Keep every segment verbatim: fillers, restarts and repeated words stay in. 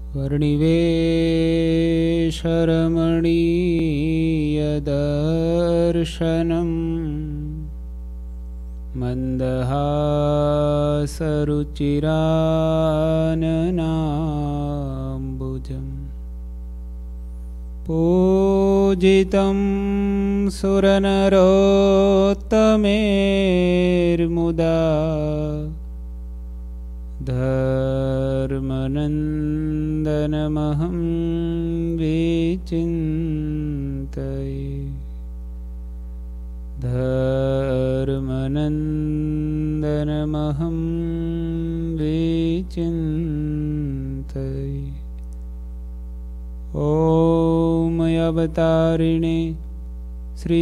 वर्णिवेशरमणीयदर्शनम् मन्दहासरुचिराननाम्बुजम् पूजितं सुरनरोत्तमेर्मुदा धर्मनन्दनमहं विचिन्तये धर्मनन्दनमहं विचिन्तये। ॐ अवतारिणे श्री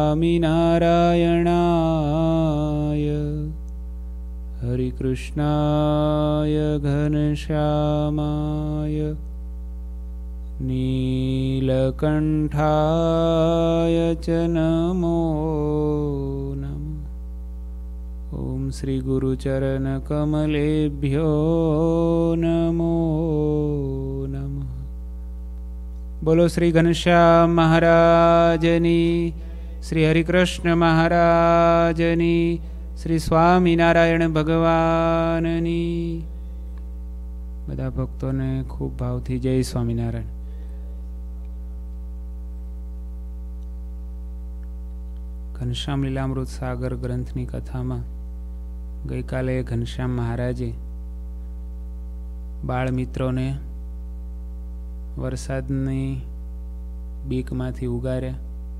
स्वामिनारायणाय हरिकृष्णाय घनश्यामाय नीलकण्ठाय च नमो नमः। ॐ श्री गुरुचरणकमलेभ्यो नमो नमः। बोलो श्री घनश्याम महाराजनी, श्री हरिकृष्ण महाराजनी, श्री स्वामीनारायण भगवाननी। बधा भक्तों ने खूब भावथी जय स्वामीनारायण। घनश्याम लीलामृत सागर ग्रंथनी कथा में गई काले घनश्याम महाराजे बाळ मित्रों ने वरसादनी बीकमांथी उगार्या।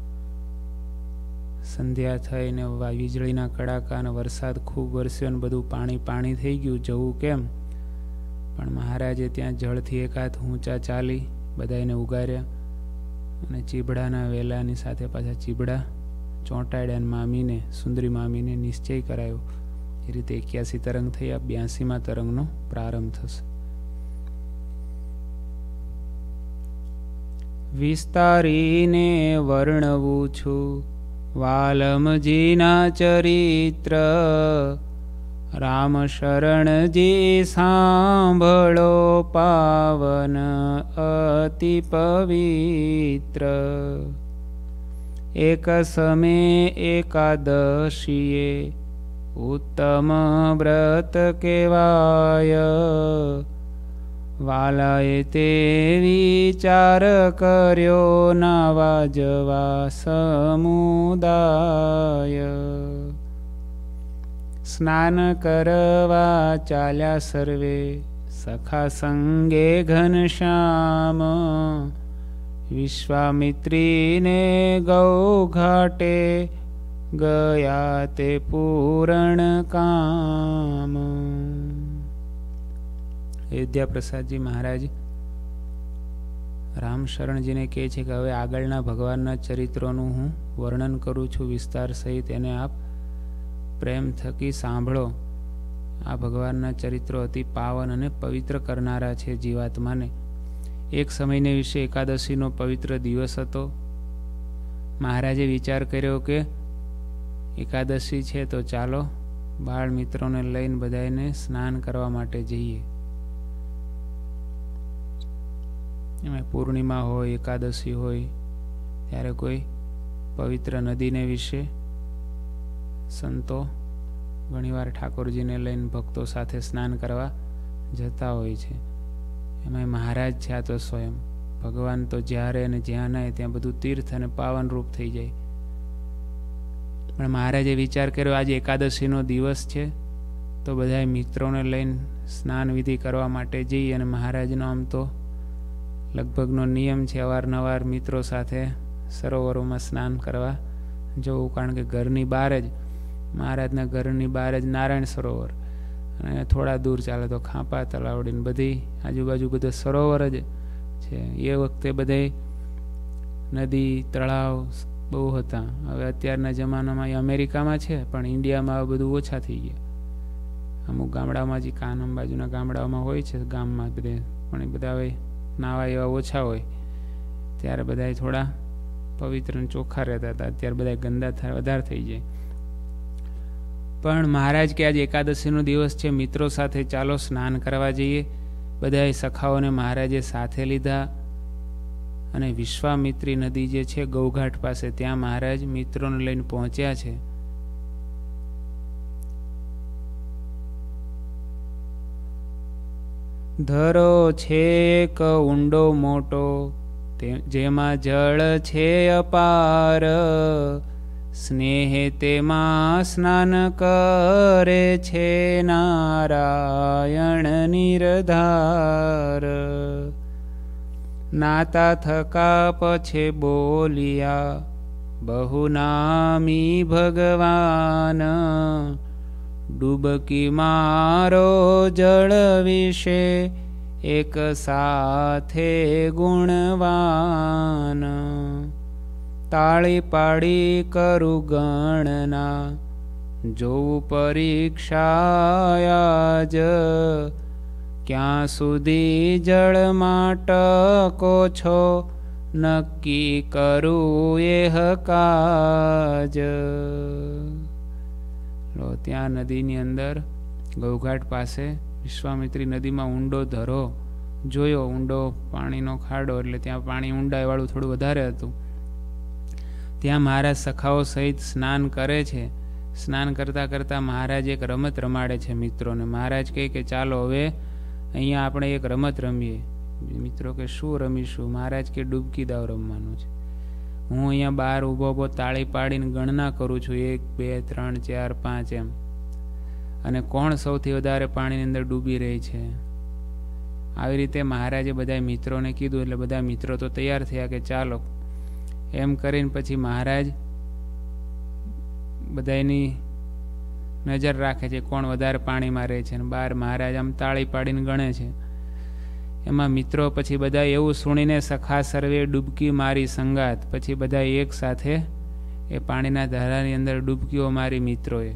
संध्या थईने वीजळीना कड़ाका अने वरसाद खूब वरस्यो ने बधुं पाणी पाणी थई गयुं। जवुं केम? पण महाराजे त्यां जळथी एक हाथ ऊंचा चाली बधाने उगार्या अने चीबड़ाना वेलानी साथे पाछा चीबड़ा ચોંટાડ્યા। मामीने सुंदरी मामीने निश्चय करायो ए रीते एक्यासी तरंग थई। आ ब्यासीमा तरंगनो प्रारंभ थशे। विस्तारीने वर्णवुं छुं वाल्मजीना चरित्र। राम शरणजी सांभळो पावन अति पवित्र। एक समय एकादशीए उत्तम व्रत केवाय। वालाए ते विचार कर्यो नावा जवा समुदाय। स्नान करवा चाल्या सर्वे सखा संगे घनश्याम। विश्वामित्री ने गौ घाटे गया ते पूर्ण काम। अयोध्या प्रसाद जी महाराज राम शरण जी ने कहे छे कि हवे आगळना भगवानना चरित्रोनुं हूँ वर्णन करूँ छुं विस्तार सहित। एने आप प्रेम थकी सांभळो। आ भगवानना चरित्रो अति पावन अने पवित्र करनारा छे जीवात्माने। एक समयने विषे एकादशीनो पवित्र दिवस हतो। महाराजे विचार कर्यो के एकादशी छे तो चालो बाळ मित्रोने लईने बधाने स्नान करवा माटे जईए। एमां पूर्णिमा होय एकादशी होय त्यारे कोई पवित्र नदीने विषे संतो घणीवार ठाकुरजीने लईने भक्तो साथे स्नान करवा जता होय छे। एमां महाराज छे आ तो स्वयं भगवान तो ज्यारे ने ज्यां नाय त्यां बधुं तीर्थ अने पावन रूप थई जाय। पण महाराजे विचार कर्यो आज एकादशीनो दिवस छे तो बधाय मित्रोने लईने स्नान विधि करवा माटे जईए। अने महाराजनो आम तो लगभगनो नियम छे अवारनवार मित्रों साथे सरोवरोमां स्नान करवा जवुं। कारण के घरनी बहार ज महाराजना घरनी बहार ज नारायण सरोवर अने थोड़ा दूर चाले तो खांपा तलावड़ी ने बधी आजूबाजू बधा सरोवर ज छे। ए वखते बधे नदी तळाव बहु हता। हवे अत्याરના जमानामां अमेरिकामां छे पण इंडियामां आ बधुं ओछा थई गया। अमुक गामडामां जी कानम बाजुना गामडामां होय छे गाममां बधे पण बधा हवे नावा एवा ओछा होय। त्यारे बधाय थोड़ा पवित्र ने चोखा रहता था। अत्यारे बधाय गंदा था वधार थई जाय। पण महाराज के आज एकादशी नो दिवस छे मित्रों साथे चालो स्नान करवा जईए। બધાય સખાઓને મહારાજે સાથે લીધા અને વિશ્વામિત્રી નદી જે છે ગૌઘાટ પાસે, ત્યાં મહારાજ મિત્રોને લઈને પહોંચ્યા છે. ધરો છે એક ઊંડો મોટો, જેમાં જળ છે અપાર, સ્નેહે તેમાં સ્નાન કરે છે નારાયણ નિરધાર. નાતા થકા પછે બોલિયા બહુ નામી ભગવાન, ડૂબકી મારો જળ વિશે એક સાથે ગુણવાન. તાળી પાડી કરું ગણના જોઉં પરીક્ષાયા જ, ક્યાં સુધી જળમાં ટકો છો નક્કી કરું એહ કાજ. ત્યાં નદીની અંદર ગૌઘાટ પાસે વિશ્વામિત્રી નદીમાં ઊંડો ધરો જોયો, ઊંડો પાણીનો ખાડો, એટલે ત્યાં પાણી ઊંડાઈવાળું થોડું વધારે હતું. ત્યાં મહારાજ સખાઓ સહિત સ્નાન કરે છે. સ્નાન કરતાં કરતાં મહારાજ એક રમત રમાડે છે મિત્રોને. મહારાજ કહે કે ચાલો હવે અહીંયા આપણે એક રમત રમીએ. મિત્રો કે શું રમીશું? મહારાજ કે ડૂબકી દાવ રમવાનું છે. હું અહીંયા બહાર ઊભો ઊભો તાળી પાડીને ગણના કરું છું, એક બે ત્રણ ચાર પાંચ એમ, અને કોણ સૌથી વધારે પાણીની અંદર ડૂબી રહી છે. આવી રીતે મહારાજે બધા મિત્રોને કીધું, એટલે બધા મિત્રો તો તૈયાર થયા કે ચાલો એમ કરીને. પછી મહારાજ બધાની નજર રાખે છે કોણ વધારે પાણીમાં રહે છે, અને બહાર મહારાજ આમ તાળી પાડીને ગણે છે. એમાં મિત્રો પછી બધા એવું સુણીને સખા સર્વે ડૂબકી મારી સંગાત, પછી બધા એક સાથે એ પાણીના ધારાની અંદર ડૂબકીઓ મારી મિત્રોએ.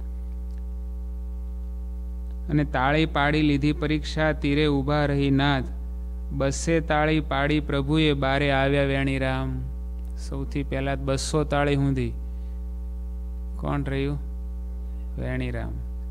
અને તાળી પાડી લીધી પરીક્ષા, તીરે ઊભા રહી નાથ, બસે તાળી પાડી પ્રભુએ બારે આવ્યા વેણી રામ. સૌથી પહેલા બસો તાળી ઊંધી કોણ રહ્યું? વેણી રામ.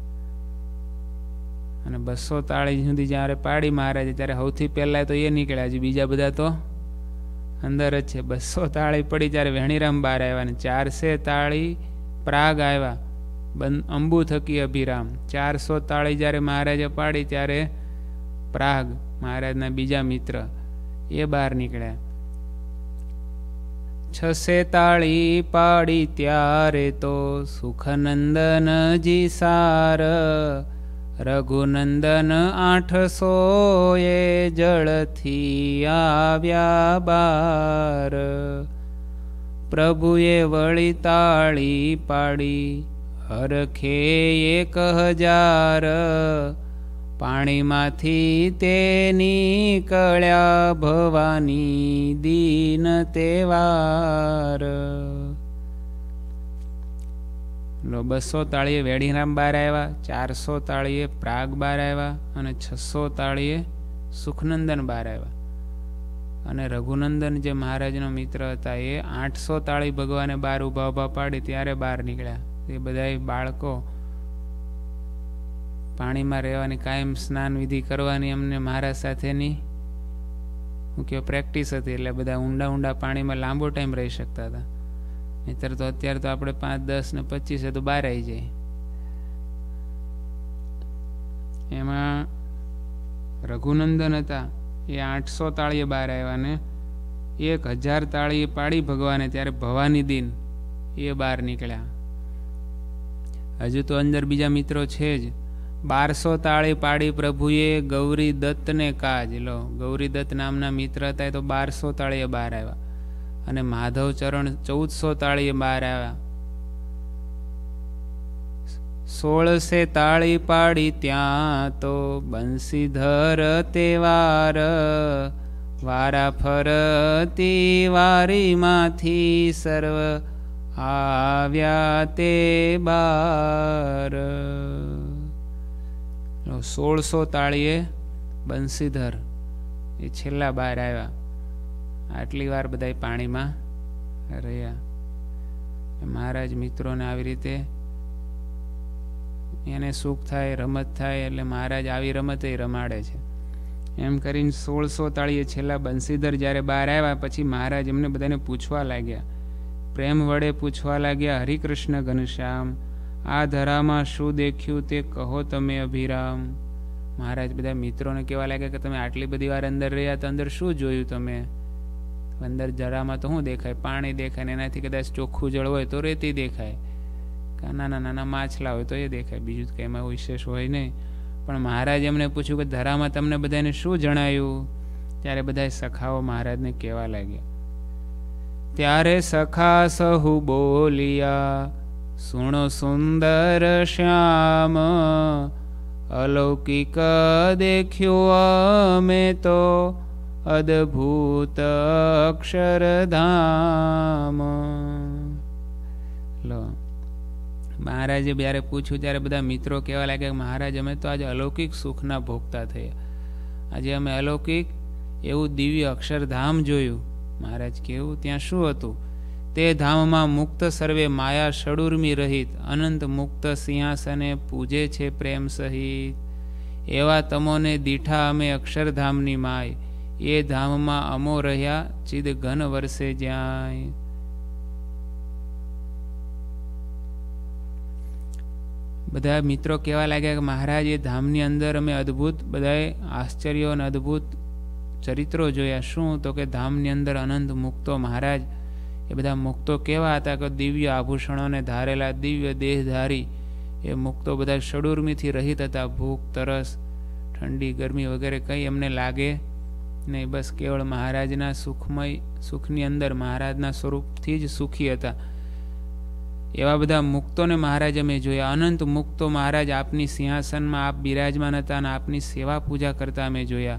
અને બસો તાળી સુધી જ્યારે પાડી મહારાજે, ત્યારે સૌથી પહેલા તો એ નીકળ્યા, હજી બીજા બધા તો અંદર જ છે. બસો તાળી પડી ત્યારે વેણીરામ બહાર આવ્યા, ને ચારસે તાળી પ્રાગ આવ્યા, અંબુ થકી અભિરામ. ચારસો તાળી જ્યારે મહારાજે પાડી ત્યારે પ્રાગ મહારાજના બીજા મિત્ર એ બહાર નીકળ્યા. છસે તાળી પાડી ત્યારે તો સુખનંદનજી સાર, રઘુનંદન આઠસો એ જળથી આવ્યા બાર. પ્રભુએ વળી તાળી પાડી હરખે એક હજાર, પાણીમાંથી તે નીકળ્યા ભવાની દીન તેવાર. બસો તાળીએ વેણીરામ બાર આવ્યા, ચારસો તાળીએ પ્રાગ બાર આવ્યા, અને છસો તાળીએ સુખનંદન બાર આવ્યા. અને રઘુનંદન જે મહારાજનો મિત્ર હતા એ આઠસો તાળી ભગવાને બાર ઉભા ઉભા પાડી ત્યારે બહાર નીકળ્યા. એ બધા બાળકો પાણીમાં રહેવાની, કાયમ સ્નાન વિધિ કરવાની એમને મહારાજ સાથેની હું કે પ્રેક્ટિસ હતી, એટલે બધા ઊંડા ઊંડા પાણીમાં લાંબો ટાઈમ રહી શકતા હતા. નહીતર તો અત્યારે તો આપણે પાંચ દસ ને પચીસે તો બહાર આવી જાય. એમાં રઘુનંદન હતા એ આઠસો તાળીએ બહાર આવ્યા, ને એક હજાર તાળીએ પાડી ભગવાને ત્યારે ભવાની દિન એ બહાર નીકળ્યા. હજુ તો અંદર બીજા મિત્રો છે જ. બારસો તાળી પાડી પ્રભુએ ગૌરી દત્તને કાજ. લો, ગૌરી દત્ત નામના મિત્ર હતા એ તો બારસો તાળીએ બહાર આવ્યા, અને માધવ ચરણ ચૌદસો તાળીએ બહાર આવ્યા. સોળસે તાળી પાડી ત્યાં તો બંસીધર તેવાર, વારા ફરતી વારીમાંથી સર્વ આવ્યા તે બાર. સોળસો તાળીએ બંસીધર એ છેલ્લા બહાર આવ્યા. આટલી વાર બધા પાણીમાં રહ્યા. મહારાજ મિત્રોને આવી રીતે એને સુખ થાય, રમત થાય, એટલે મહારાજ આવી રમત રમાડે છે. એમ કરીને સોળસો તાળીએ છેલ્લા બંસીધર જ્યારે બહાર આવ્યા પછી મહારાજ એમને બધાને પૂછવા લાગ્યા, પ્રેમ વડે પૂછવા લાગ્યા, હરિકૃષ્ણ ઘનશ્યામ, આ ધરામાં શું દેખ્યું તે કહો તમે અભિરામ. મહારાજ બધા મિત્રોને કહેવા લાગ્યા કે તમે આટલી બધી વાર અંદર રહ્યા તો અંદર શું જોયું તમે? અંદર ધરામાં તો શું દેખાય? પાણી દેખાય ને એનાથી કદાચ ચોખ્ખું જળ હોય તો રેતી દેખાય, નાના નાના માછલા હોય તો એ દેખાય, બીજું કંઈ એમાં વિશેષ હોય નહીં. પણ મહારાજ એમને પૂછ્યું કે ધરામાં તમને બધાને શું જણાયું? ત્યારે બધા સખાઓ મહારાજને કહેવા લાગ્યા. ત્યારે સખા સહુ બોલિયા, સુણો સુંદર શ્યામ, અલૌકિક દેખ્યો અમે તો અદભૂત અક્ષરધામ. લો, મહારાજે જ્યારે પૂછ્યું ત્યારે બધા મિત્રો કહેવા લાગ્યા કે મહારાજ અમે તો આજે અલૌકિક સુખના ભોગતા થયા, આજે અમે અલૌકિક એવું દિવ્ય અક્ષરધામ જોયું. મહારાજ કેવું? ત્યાં શું હતું? તે ધામમાં મુક્ત સર્વે માયા ષડુર્મી રહિત અનંત મુક્ત સિંહાસને પૂજે છે પ્રેમ સહિત. એવા તમોને દીઠા અમે અક્ષરધામની માય, એ ધામમાં અમો રહ્યા ચિદ ઘન વર્ષે જ્યાં. બધા મિત્રો કહેવા લાગ્યા કે મહારાજ એ ધામની અંદર અમે અદ્ભુત બધાએ આશ્ચર્યો અને અદ્ભુત ચરિત્રો જોયા. શું? તો કે ધામની અંદર અનંત મુક્તો, મહારાજ એ બધા મુક્તો કેવા હતા કે દિવ્ય આભૂષણોને ધારેલા, દિવ્ય દેહધારી એ મુક્તો બધા ષડુર્મીથી રહિત હતા. ભૂખ, તરસ, ઠંડી, ગરમી વગેરે કંઈ એમને લાગે નહીં. બસ કેવળ મહારાજના સુખમય સુખની અંદર મહારાજના સ્વરૂપથી જ સુખી હતા. એવા બધા મુક્તોને મહારાજ અમે જોયા. અનંત મુક્તો મહારાજ આપની સિંહાસનમાં આપ બિરાજમાન હતા અને આપની સેવા પૂજા કરતા અમે જોયા.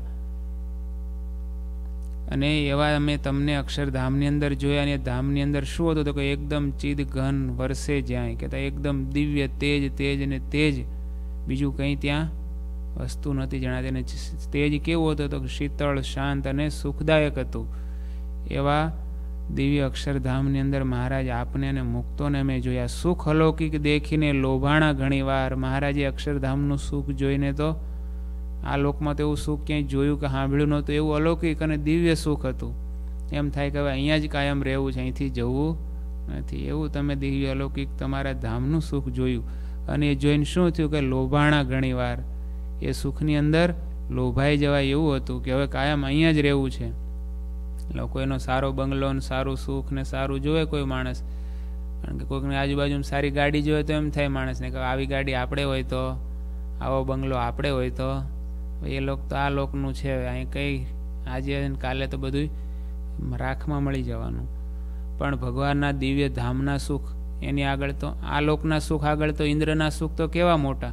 અને એવા અમે તમને અક્ષરધામની અંદર જોયા. અને ધામની અંદર શું હતું? તો કે એકદમ ચિદ ઘન વર્ષે જ્યાં, કહેતા એકદમ દિવ્ય તેજ તેજ ને તેજ, બીજું કંઈ ત્યાં વસ્તુ નથી જણાતી. અને તેજ કેવું હતું? તો શીતળ, શાંત અને સુખદાયક હતું. એવા દિવ્ય અક્ષરધામની અંદર મહારાજ આપને અને મુક્તોને અમે જોયા. સુખ અલૌકિક દેખીને લોભાણા ઘણી વાર. મહારાજે અક્ષરધામનું સુખ જોઈને તો આ લોકમાં તો એવું સુખ ક્યાંય જોયું કે સાંભળ્યું નહોતું. એવું અલૌકિક અને દિવ્ય સુખ હતું. એમ થાય કે હવે અહીંયા જ કાયમ રહેવું છે, અહીંથી જવું નથી. એવું તમે દિવ્ય અલૌકિક તમારા ધામનું સુખ જોયું. અને એ જોઈને શું થયું કે લોભાણા ઘણી વાર. એ સુખની અંદર લોભાઈ જવાય એવું હતું કે હવે કાયમ અહીંયા જ રહેવું છે. લોકો એનો સારો બંગલો ને સારું સુખ ને સારું જોવે કોઈ માણસ, કારણ કે કોઈકની આજુબાજુમાં સારી ગાડી જોવે તો એમ થાય માણસને કે આવી ગાડી આપણે હોય તો, આવો બંગલો આપણે હોય તો. એ લોક તો આ લોકનું છે, અહીં કંઈ આજે કાલે તો બધું રાખમાં મળી જવાનું. પણ ભગવાનના દિવ્ય ધામના સુખ એની આગળ તો, આ લોકના સુખ આગળ તો ઇન્દ્રના સુખ તો કેવા મોટા.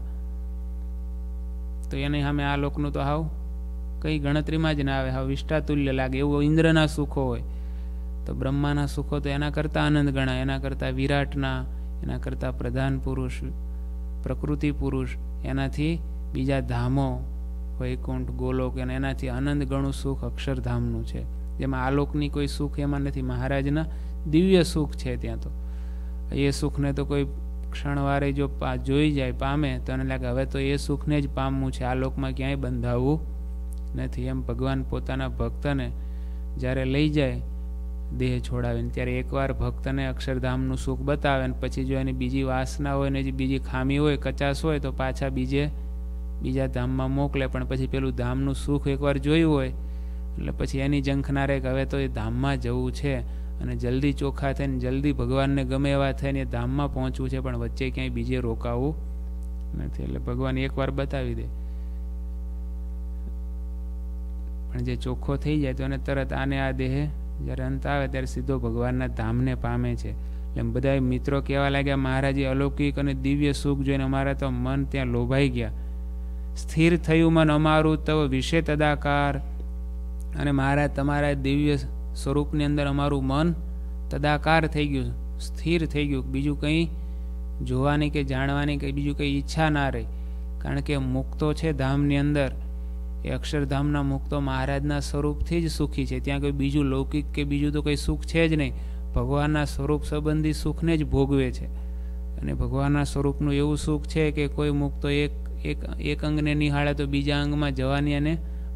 તો એની સામે આ લોકનું તો હાવ કંઈ ગણતરીમાં જ ના આવે, હાવ વિષ્ટાતુલ્ય લાગે એવું ઇન્દ્રના સુખો હોય. તો બ્રહ્માના સુખો તો એના કરતાં આનંદ ગણાય, એના કરતાં વિરાટના, એના કરતાં પ્રધાન પુરુષ, પ્રકૃતિ પુરુષ, એનાથી બીજા ધામો વૈકુંઠ, ગોલોક, અને એનાથી આનંદ ગણું સુખ અક્ષરધામનું છે. જેમાં આલોકની કોઈ સુખ એમાં નથી. મહારાજના દિવ્ય સુખ છે ત્યાં. તો એ સુખને તો કોઈ ક્ષણવારે જો જોઈ જાય, પામે, તો એને લાગે હવે તો એ સુખને જ પામવું છે, આ લોકમાં ક્યાંય બંધાવવું નથી. એમ ભગવાન પોતાના ભક્તને જ્યારે લઈ જાય દેહ છોડાવીને, ત્યારે એકવાર ભક્તને અક્ષરધામનું સુખ બતાવે ને પછી જો એની બીજી વાસના હોય ને બીજી ખામી હોય, કચાશ હોય, તો પાછા બીજે બીજા ધામમાં મોકલે. પણ પછી પેલું ધામનું સુખ એકવાર જોયું હોય એટલે પછી એની ઝંખના રહે કે હવે તો એ ધામમાં જવું છે અને જલ્દી ચોખ્ખા થઈને જલ્દી ભગવાનને ગમે એવા થઈને એ ધામમાં પહોંચવું છે, પણ વચ્ચે ક્યાંય બીજે રોકાવું નથી. એટલે ભગવાન એકવાર બતાવી દે, પણ જે ચોખ્ખો થઈ જાય તો એને તરત આને આ દેહ જ્યારે અંત આવે ત્યારે સીધો ભગવાનના ધામને પામે છે. એટલે બધા મિત્રો કહેવા લાગ્યા મહારાજે અલૌકિક અને દિવ્ય સુખ જોઈને અમારા તો મન ત્યાં લોભાઈ ગયા. સ્થિર થયું મન અમારું તવ વિશે તદાકાર. અને મહારાજ તમારા દિવ્ય સ્વરૂપની અંદર અમારું મન તદાકાર થઈ ગયું, સ્થિર થઈ ગયું. બીજું કંઈ જોવાની કે જાણવાની કે બીજું કંઈ ઈચ્છા ના રહી. કારણ કે મુક્તો છે ધામની અંદર, એ અક્ષરધામના મુક્તો મહારાજના સ્વરૂપથી જ સુખી છે. ત્યાં કોઈ બીજું લૌકિક કે બીજું તો કંઈ સુખ છે જ નહીં. ભગવાનના સ્વરૂપ સંબંધી સુખને જ ભોગવે છે. અને ભગવાનના સ્વરૂપનું એવું સુખ છે કે કોઈ મુક્તો એક એક એક અંગને નિહાળે તો બીજા અંગમાં જવાની એને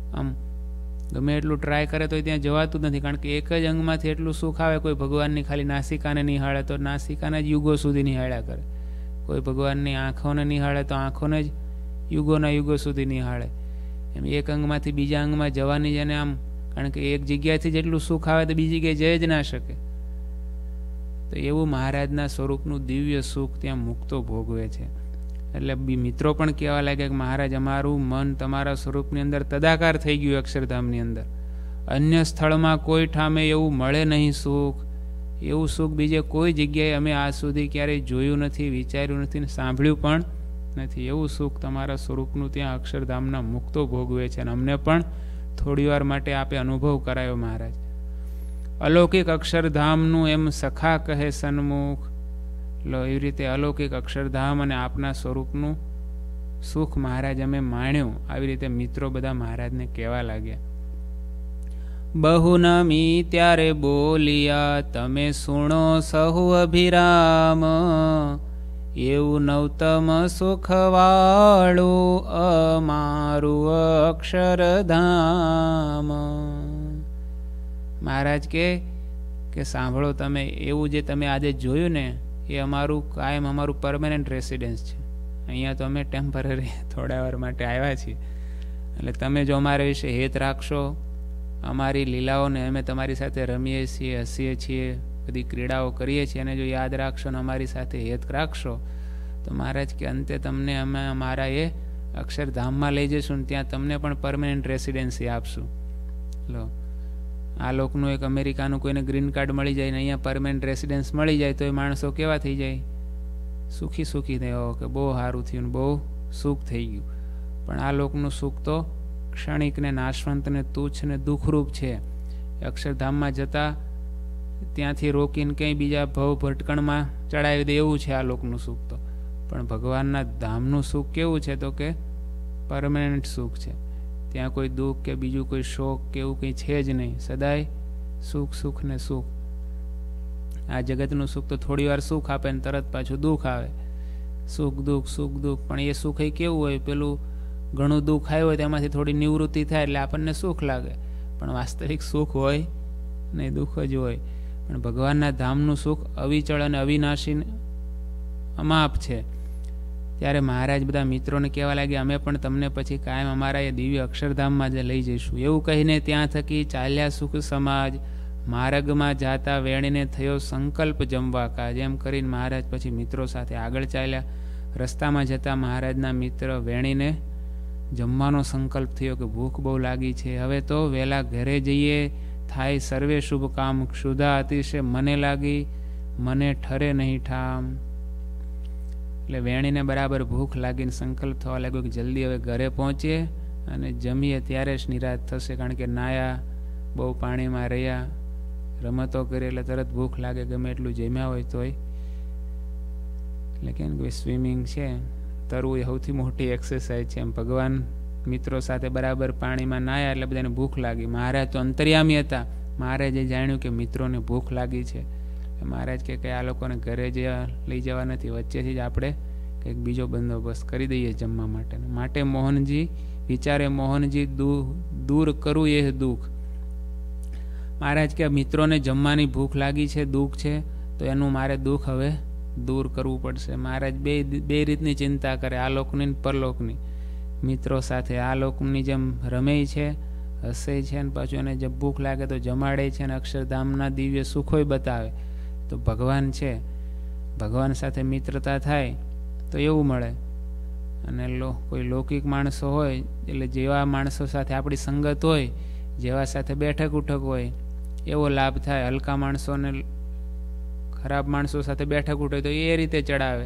આમ ગમે એટલું ટ્રાય કરે તો ત્યાં જવાતું જ નથી, કારણ કે એક જ અંગમાંથી એટલું સુખ આવે. કોઈ ભગવાનની ખાલી નાસિકાને નિહાળે તો નાસિકાને જ યુગો સુધી નિહાળ્યા કરે, કોઈ ભગવાનની આંખોને નિહાળે તો આંખોને જ યુગોના યુગો સુધી નિહાળે. એમ એક અંગમાંથી બીજા અંગમાં જવાની જ એને આમ, કારણ કે એક જગ્યાએથી જેટલું સુખ આવે તો બીજી જગ્યાએ જઈ જ ના શકે. તો એવું મહારાજના સ્વરૂપનું દિવ્ય સુખ ત્યાં મુક્તો ભોગવે છે. એટલે મિત્રો પણ કહેવા લાગ્યા કે મહારાજ, અમારું મન તમારા સ્વરૂપની અંદર તદાકાર થઈ ગયું અક્ષરધામની અંદર. અન્ય સ્થળમાં કોઈ ઠામે એવું મળે નહીં સુખ, એવું સુખ બીજે કોઈ જગ્યાએ અમે આજ સુધી ક્યારેય જોયું નથી, વિચાર્યું નથી ને સાંભળ્યું પણ નથી. એવું સુખ તમારા સ્વરૂપનું ત્યાં અક્ષરધામના મુક્તો ભોગવે છે. અને અમને પણ થોડી વાર માટે આપે અનુભવ કરાયો મહારાજ. અલૌકિક અક્ષરધામનું એમ સખા કહે સન્મુખ. લો એવી રીતે અલૌકિક અક્ષરધામ અને આપના સ્વરૂપનું સુખ મહારાજ અમે માણ્યું. આવી રીતે મિત્રો બધા મહારાજને કહેવા લાગ્યા. બહુ નમી ત્યારે બોલિયા તમે સુણો સહુ અભિરામ, એવું નવતમ સુખવાળું અમારું અક્ષરધામ. મહારાજ કે કે સાંભળો તમે, એવું જે તમે આજે જોયું ને એ અમારું કાયમ અમારું પરમેનન્ટ રેસિડન્સ છે. અહીંયા તો અમે ટેમ્પરરી થોડા વાર માટે આવ્યા છીએ. એટલે તમે જો અમારા વિશે હેત રાખશો, અમારી લીલાઓને અમે તમારી સાથે રમીએ છીએ, હસીએ છીએ, બધી ક્રીડાઓ કરીએ છીએ, અને જો યાદ રાખશો ને અમારી સાથે હેત રાખશો તો મહારાજ કે અંતે તમને અમે અમારા એ અક્ષરધામમાં લઈ જઈશું ને ત્યાં તમને પણ પરમેનન્ટ રેસિડેન્સી આપશું. લો આ લોકનું એક અમેરિકાનું કોઈને ગ્રીન કાર્ડ મળી જાય ને અહીંયા પરમેનન્ટ રેસિડેન્સ મળી જાય તો એ માણસો કેવા થઈ જાય? સુખી સુખી થયો કે બહુ સારું થયું ને બહુ સુખ થઈ ગયું. પણ આ લોકનું સુખ તો ક્ષણિક ને નાશવંત ને તુચ્છ ને દુઃખરૂપ છે. અક્ષરધામમાં જતા ત્યાંથી રોકીને કંઈ બીજા ભવ ભટકણમાં ચડાવી દે એવું છે આ લોકનું સુખ તો. પણ ભગવાનના ધામનું સુખ કેવું છે તો કે પરમેનન્ટ સુખ છે. ત્યાં કોઈ દુઃખ કે બીજું કોઈ શોક કે એવું કંઈ છે જ નહીં. સદાય સુખ સુખ ને સુખ. આ જગતનું સુખ તો થોડી વાર સુખ આપે ને તરત પાછું દુઃખ આવે. સુખ દુઃખ સુખ દુઃખ. પણ એ સુખ એ કેવું હોય? પેલું ઘણું દુઃખ આવ્યું હોય તેમાંથી થોડી નિવૃત્તિ થાય એટલે આપણને સુખ લાગે, પણ વાસ્તવિક સુખ હોય નહીં, દુઃખ જ હોય. પણ ભગવાનના ધામનું સુખ અવિચળ અને અવિનાશી અમાપ છે. ત્યારે મહારાજ બધા મિત્રોને કહેવા લાગ્યા, અમે પણ તમને પછી કાયમ અમારા એ દિવ્ય અક્ષરધામમાં જ લઈ જઈશું. એવું કહીને ત્યાં થકી ચાલ્યા સુખ સમાજ, માર્ગમાં જાતા વેણીને થયો સંકલ્પ જમવા કાજ. એમ કરીને મહારાજ પછી મિત્રો સાથે આગળ ચાલ્યા. રસ્તામાં જતા મહારાજના મિત્ર વેણીને જમવાનો સંકલ્પ થયો કે ભૂખ બહુ લાગી છે, હવે તો વહેલા ઘરે જઈએ, થાય સર્વે શુભ કામ. ક્ષુધા અતિશય મને લાગી, મને ઠરે નહીં ઠામ. એટલે વેણીને બરાબર ભૂખ લાગીને સંકલ્પ થવા લાગ્યો કે જલ્દી હવે ઘરે પહોંચીએ અને જમીએ, ત્યારે જ નિરાશ થશે. કારણ કે નાયા, બહુ પાણીમાં રહ્યા, રમતો કરી એટલે તરત ભૂખ લાગે ગમે એટલું જમ્યા હોય તોય. એટલે કેમ કે સ્વિમિંગ છે, તરવું એ સૌથી મોટી એક્સરસાઇઝ છે. એમ ભગવાન મિત્રો સાથે બરાબર પાણીમાં નાયા એટલે બધાને ભૂખ લાગી. મહારાજ તો અંતર્યામી હતા. મહારાજે જાણ્યું કે મિત્રોને ભૂખ લાગી છે. મહારાજ કે આ લોકોને ઘરે જવા લઈ જવા નથી, વચ્ચેથી જ આપણે કંઈક બીજો બંદોબસ્ત કરી દઈએ જમવા માટે. માટે મોહનજી વિચારે, મોહનજી દૂર કરવું એ દુઃખ. મહારાજ કે મિત્રોને જમવાની ભૂખ લાગી છે, દુઃખ છે, તો એનું મારે દુઃખ હવે દૂર કરવું પડશે. મહારાજ બે બે રીતની ચિંતા કરે, આ લોકની ને પરલોકની. મિત્રો સાથે આ લોકની જેમ રમે છે, હસે છે, ને પાછું એને જે ભૂખ લાગે તો જમાડે છે, ને અક્ષરધામના દિવ્ય સુખોય બતાવે. તો ભગવાન છે, ભગવાન સાથે મિત્રતા થાય તો એવું મળે. અને લો કોઈ લૌકિક માણસો હોય એટલે જેવા માણસો સાથે આપણી સંગત હોય, જેવા સાથે બેઠક ઉઠક હોય એવો લાભ થાય. હલકા માણસોને ખરાબ માણસો સાથે બેઠક ઉઠે તો એ રીતે ચડાવે.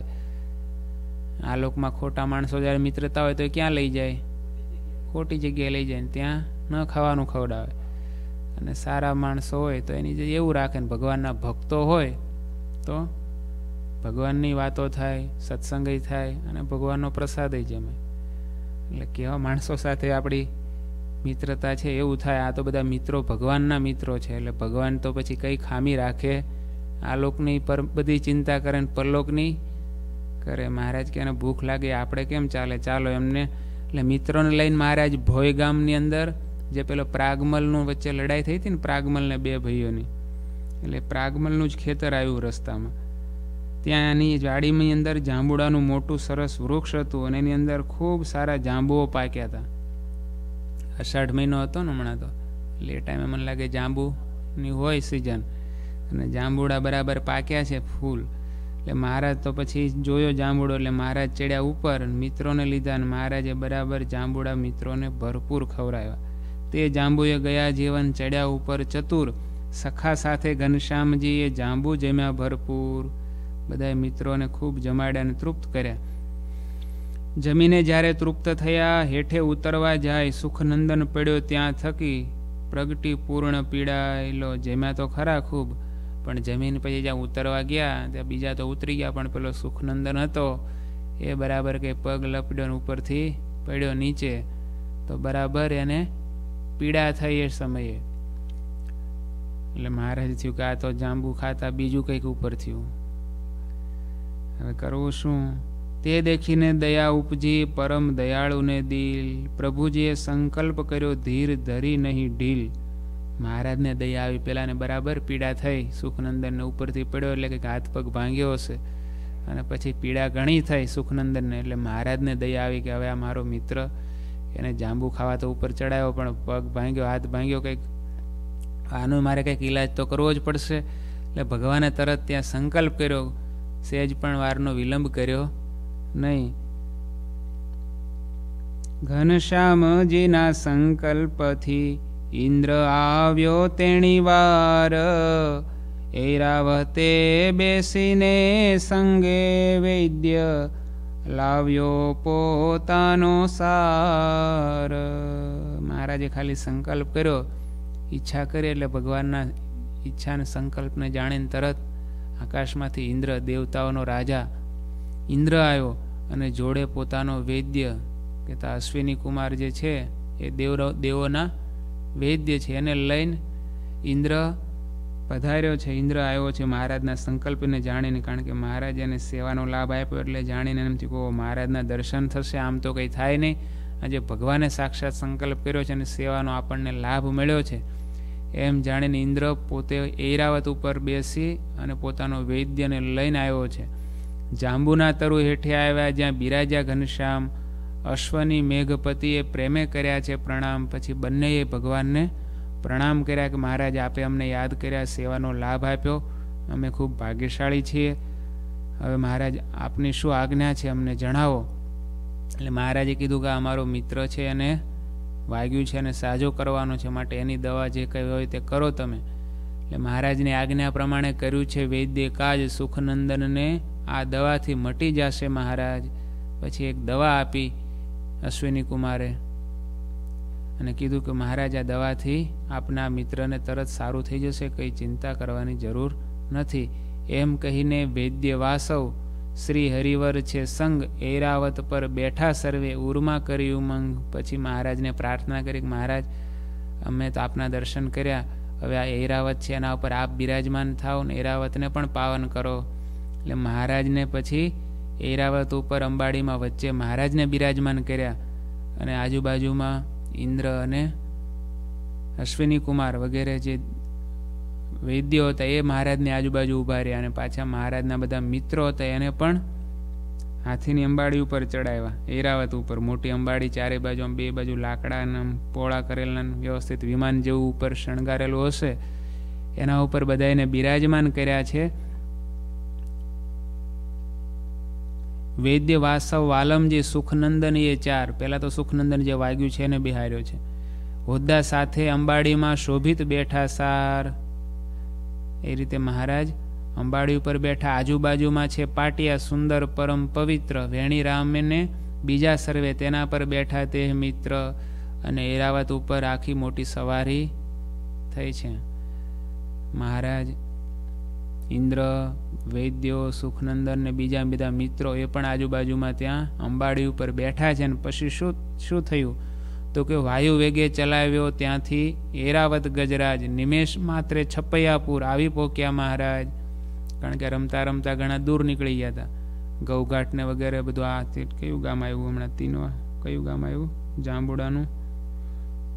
આ લોકમાં ખોટા માણસો જ્યારે મિત્રતા હોય તો ક્યાં લઈ જાય? ખોટી જગ્યાએ લઈ જાય, ત્યાં ન ખાવાનું ખવડાવે. અને સારા માણસો હોય તો એની જે એવું રાખે ને ભગવાનના ભક્તો હોય તો ભગવાનની વાતો થાય, સત્સંગય થાય અને ભગવાનનો પ્રસાદ જમે. એટલે કેવા માણસો સાથે આપણી મિત્રતા છે એવું થાય. આ તો બધા મિત્રો ભગવાનના મિત્રો છે, એટલે ભગવાન તો પછી કઈ ખામી રાખે? આ લોકની પર બધી ચિંતા કરે ને પરલોકની કરે. મહારાજ કે એને ભૂખ લાગે આપણે કેમ ચાલે? ચાલો એમને. એટલે મિત્રોને લઈને મહારાજ ભોય ગામની અંદર જે પેલો પ્રાગમલનું વચ્ચે લડાઈ થઈ હતી ને, પ્રાગમલને બે ભાઈઓની, એટલે પ્રાગમલનું જ ખેતર આવ્યું રસ્તામાં. ત્યાંની વાડીની અંદર જાંબુડાનું મોટું સરસ વૃક્ષ હતું અને એની અંદર ખૂબ સારા જાંબુઓ પાક્યા હતા. અષાઢ મહિનો હતો ને હમણાં તો, એટલે એ ટાઈમે મને લાગે જાંબુની હોય સિઝન, અને જાંબુડા બરાબર પાક્યા છે ફૂલ. એટલે મહારાજ તો પછી જોયો જાંબુડો, એટલે મહારાજ ચડ્યા ઉપર, મિત્રોને લીધા, અને મહારાજે બરાબર જાંબુડા મિત્રોને ભરપૂર ખવડાવ્યા. તે જાંબુએ ગયા જીવન ચડ્યા ઉપર ચતુર, સખા સાથે ઘનશ્યામજીએ જાંબુ જમ્યા ભરપૂર. બધા મિત્રોને ખૂબ જમાડ્યા અને તૃપ્ત કર્યા. જમીને જ્યારે તૃપ્ત થયા, હેઠે ઉતરવા જાય, સુખનંદન પડ્યો ત્યાં થકી, પ્રગટી પૂર્ણ પીડાયેલો. જમ્યા તો ખરા ખૂબ, પણ જમીન પછી જ્યાં ઉતરવા ગયા ત્યાં બીજા તો ઉતરી ગયા, પણ પેલો સુખનંદન હતો એ બરાબર કે પગ લપડ્યો ઉપરથી પડ્યો નીચે, તો બરાબર એને પીડા થઈ એ સમયે. એટલે મહારાજ થયું કે આ તો જાંબુ ખાતા બીજું કંઈક ઉપર થયું, હવે કરવું શું? તે દેખીને દયા ઉપજી, પરમ દયાળુને દિલ, પ્રભુજીએ સંકલ્પ કર્યો, ધીર ધરી નહીં ઢીલ. મહારાજને દયા આવી, પેલાને બરાબર પીડા થઈ, સુખનંદનને ઉપરથી પડ્યો એટલે કંઈક હાથ પગ ભાંગ્યો હશે, અને પછી પીડા ઘણી થઈ સુખનંદનને. એટલે મહારાજને દયા આવી કે હવે આ મારો મિત્ર, એને જાંબુ ખાવા તો ઉપર ચડાવ્યો, પણ પગ ભાંગ્યો, હાથ ભાંગ્યો, કંઈક આનું મારે કંઈક ઈલાજ તો કરવો જ પડશે. એટલે ભગવાને તરત ત્યાં સંકલ્પ કર્યો, સહેજ પણ વારનો વિલંબ કર્યો નહીં. ઘનશ્યામજીના સંકલ્પથી ઇન્દ્ર આવ્યો તેણી વાર, ઐરાવતે બેસીને સંગે વૈદ્ય લાવ્યો પોતાનો સાર. મહારાજે ખાલી સંકલ્પ કર્યો, ઈચ્છા કરી, એટલે ભગવાનના ઈચ્છા અને સંકલ્પને જાણીને તરત આકાશમાંથી ઇન્દ્ર, દેવતાઓનો રાજા ઇન્દ્ર આવ્યો, અને જોડે પોતાનો વૈદ્ય કે તા અશ્વિની કુમાર જે છે એ દેવ દેવોના વૈદ્ય છે, એને લઈને ઇન્દ્ર પધાર્યો છે. ઇન્દ્ર આવ્યો છે મહારાજના સંકલ્પને જાણીને, કારણ કે મહારાજ એને સેવાનો લાભ આપ્યો, એટલે જાણીને એમ થયું કે મહારાજના દર્શન થશે, આમ તો કંઈ થાય નહીં. આજે ભગવાને સાક્ષાત સંકલ્પ કર્યો છે અને સેવાનો આપણને લાભ મળ્યો છે, એમ જાણીને ઇન્દ્ર પોતે ઐરાવત ઉપર બેસી અને પોતાનો વૈદ્યને લઈને આવ્યો છે. જાંબુના તરુ હેઠે આવ્યા, જ્યાં બિરાજ્યા ઘનશ્યામ, અશ્વની મેઘપતિએ પ્રેમે કર્યા છે પ્રણામ. પછી બંનેએ ભગવાનને પ્રણામ કર્યા કે મહારાજ આપે અમને યાદ કર્યા, સેવાનો લાભ આપ્યો, અમે ખૂબ ભાગ્યશાળી છીએ. હવે મહારાજ આપની શું આજ્ઞા છે અમને જણાવો. એટલે મહારાજે કીધું કે અમારો મિત્ર છે અને વાગ્યું છે અને સાજો કરવાનો છે, માટે એની દવા જે કંઈ હોય તે કરો તમે. એટલે મહારાજની આજ્ઞા પ્રમાણે કર્યું છે વૈદ્ય કાજ. સુખનંદનને આ દવાથી મટી જશે મહારાજ. પછી એક દવા આપી અશ્વિની કુમારે અને કીધું કે મહારાજ આ દવાથી આપના મિત્રને તરત સારું થઈ જશે, કંઈ ચિંતા કરવાની જરૂર નથી. એમ કહીને વૈદ્ય વાસવ શ્રી હરિવર છે સંગ, ઐરાવત પર બેઠા સર્વે, ઉર્મા કરી ઉમંગ. પછી મહારાજને પ્રાર્થના કરી કે મહારાજ અમે તો આપના દર્શન કર્યા, હવે આ ઐરાવત છે એના ઉપર આપ બિરાજમાન થાવ ને ઐરાવતને પણ પાવન કરો. એટલે મહારાજને પછી ઐરાવત ઉપર અંબાડીમાં વચ્ચે મહારાજને બિરાજમાન કર્યા, અને આજુબાજુમાં ઇન્દ્ર અને અશ્વિની કુમાર વગેરે જે વૈદ્યો હતા એ મહારાજની આજુબાજુ ઉભા રહ્યા, અને પાછા મહારાજના બધા મિત્રો હતા એને પણ હાથીની અંબાડી ઉપર ચડાવ્યા. ઐરાવત ઉપર મોટી અંબાડી, ચારે બાજુ બે બાજુ લાકડાના પોળા કરેલા વ્યવસ્થિત વિમાન જેવું ઉપર શણગારેલું હશે, એના ઉપર બધાને બિરાજમાન કર્યા છે. વૈદ્ય વાસવ વાલમજી સુખનંદન એ ચાર, પેલા તો સુખનંદન જે વાગ્યું છે એને બિહાર્યો છે. હોદ્દા સાથે અંબાડીમાં શોભિત બેઠા સાર. એ રીતે મહારાજ અંબાડી ઉપર બેઠા, આજુબાજુમાં છે પાટિયા સુંદર પરમ પવિત્ર, વેણી રામને બીજા સર્વે તેના પર બેઠા તે મિત્ર. અને ઐરાવત ઉપર આખી મોટી સવારી થઈ છે. મહારાજ ઇન્દ્ર, વૈદ્યો, સુખનંદન ને બીજા બધા મિત્રો એ પણ આજુબાજુમાં ત્યાં અંબાડી ઉપર બેઠા છે. અને પછી શું શું થયું તો કે વાયુ વેગે ચલાવ્યો ત્યાંથી ઐરાવત ગજરાજ, નિમેષ માત્રે છપૈયાપુર આવી પોક્યા મહારાજ. કારણ કે રમતા રમતા ઘણા દૂર નીકળી ગયા હતા, ગૌઘાટ ને વગેરે બધું. આ કયું ગામ આવ્યું હમણાં તીનો, કયું ગામ આવ્યું જાંબુડાનું,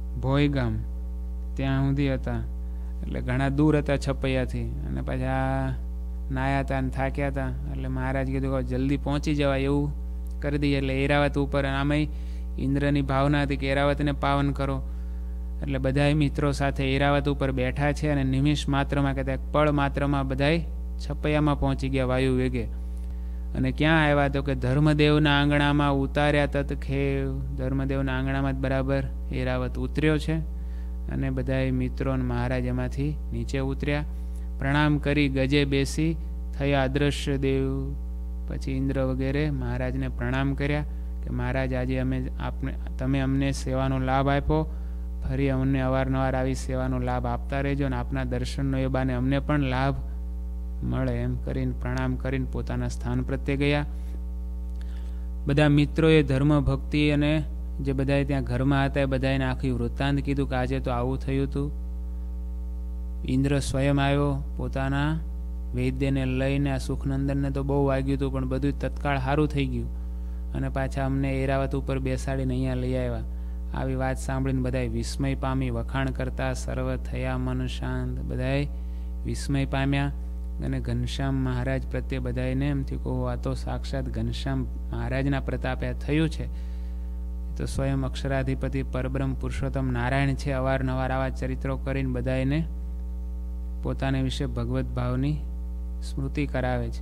ભોય ગામ ત્યાં સુધી હતા, એટલે ઘણા દૂર હતા છપૈયાથી. અને પાછા નાયા હતા અને થાક્યા હતા, એટલે મહારાજ કીધું કે જલ્દી પહોંચી જવાય એવું કરી દઈએ. એટલે એરાવત ઉપર આમાંય ઇન્દ્રની ભાવના હતી કે એરાવતને પાવન કરો. એટલે બધા મિત્રો સાથે એરાવત ઉપર બેઠા છે અને નિમિષ માત્રમાં કહેતા પળ માત્રમાં બધા છપૈયામાં પહોંચી ગયા વાયુ વેગે. અને ક્યાં આવ્યા તો કે ધર્મદેવના આંગણામાં ઉતાર્યા તત્ખેવ. ધર્મદેવના આંગણામાં જ બરાબર એરાવત ઉતર્યો છે. અને બધા મિત્રો મહારાજ એમાંથી નીચે ઉતર્યા. પ્રણામ કરી ગજે બેસી થયા અદ્રશ્ય દેવ. પછી ઇન્દ્ર વગેરે મહારાજને પ્રણામ કર્યા કે મહારાજ આજે અમે આપને તમે અમને સેવાનો લાભ આપ્યો, ફરી અમને અવારનવાર આવી સેવાનો લાભ આપતા રહેજો અને આપના દર્શનનો એ બાને અમને પણ લાભ મળે એમ કરીને પ્રણામ કરીને પોતાના સ્થાન પ્રત્યે ગયા. બધા મિત્રોએ ધર્મ ભક્તિ અને જે બધા ત્યાં ઘરમાં હતા એ બધાને આખી વૃત્તાંત કીધું કે આજે તો આવું થયું હતું. ઇન્દ્ર સ્વયં આવ્યો પોતાના વૈદ્યને લઈને. આ સુખનંદનને તો બહુ વાગ્યું હતું, પણ બધું તત્કાળ સારું થઈ ગયું અને પાછા અમને એરાવત ઉપર બેસાડીને અહીંયા લઈ આવ્યા. આવી વાત સાંભળીને બધાએ વિસ્મય પામી વખાણ કરતા સર્વ થયા મન શાંત. બધાએ વિસ્મય પામ્યા અને ઘનશ્યામ મહારાજ પ્રત્યે બધાને એમથી કહું આ તો સાક્ષાત ઘનશ્યામ મહારાજના પ્રતાપે થયું છે. તો સ્વયં અક્ષરાધિપતિ પરબ્રહ્મ પુરુષોત્તમ નારાયણ છે. અવારનવાર આવા ચરિત્રો કરીને બધાને પોતાને વિશે ભગવત ભાવની સ્મૃતિ કરાવે છે.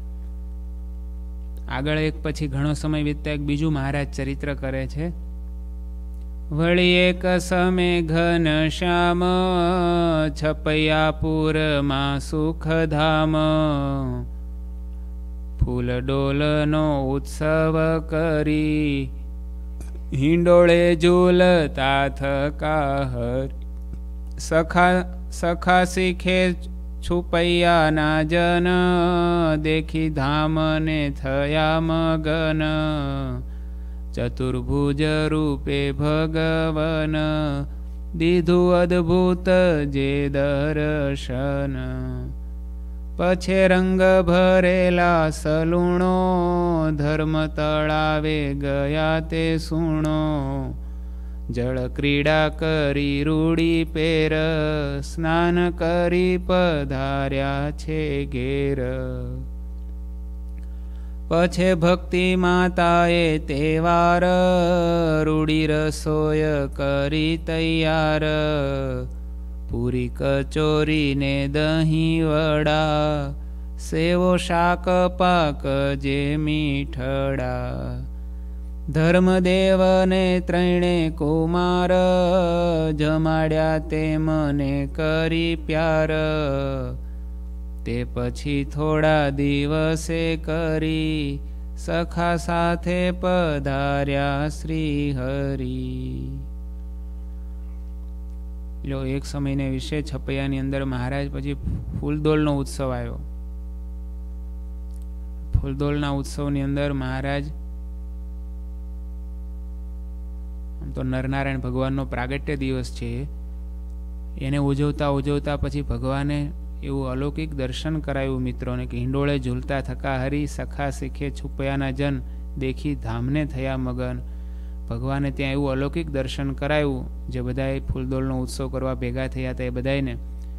આગળ એક પછી ઘણો સમય વીતતા એક બીજું મહારાજ ચરિત્ર કરે છે. વળી એક સમે ઘન શ્યામ છપૈયાપુરમાં સુખધામ. ફૂલ ડોલનો ઉત્સવ કરી હિંડોળે ઝૂલતા થકા. સખા સખા શીખે છુપૈયાના જન દેખી ધામને થયા મગન. ચતુર્ભુજ રૂપે ભગવન દીધું અદ્ભુત જે દર્શન. પછે રંગ ભરેલા સલુણો ધર્મ તળાવે ગયા તે સુણો. જળ ક્રીડા કરી રૂડી પેર સ્નાન કરી પધાર્યા છે ઘેર. પછે ભક્તિ માતાએ તહેવાર રૂડી રસોય કરી તૈયાર. પૂરી કચોરી ને દહીં વડા સેવો શાક પાક જે મીઠડા. ધર્મદેવને ત્રણે કુમાર જમાડ્યા તે મને કરી પ્યાર. તે પછી થોડા દિવસે કરી સખા સાથે પધાર્યા શ્રી હરિ. લો એક સમયને વિશે છપૈયાની અંદર મહારાજ પછી ફૂલદોલનો ઉત્સવ આવ્યો. ફૂલદોલના ઉત્સવની અંદર મહારાજ આમ તો નરનારાયણ ભગવાનનો પ્રાગટ્ય દિવસ છે, એને ઉજવતા ઉજવતા પછી ભગવાને એવું અલૌકિક દર્શન કરાયું મિત્રોને કે હિંડોળે ઝૂલતા થકા હરી સખા શીખે છુપયાના જન દેખી ધામને થયા મગન. ભગવાને ત્યાં એવું અલૌકિક દર્શન કરાયું. જે બધાએ ફૂલદોલનો ઉત્સવ કરવા ભેગા થયા હતા એ બધાને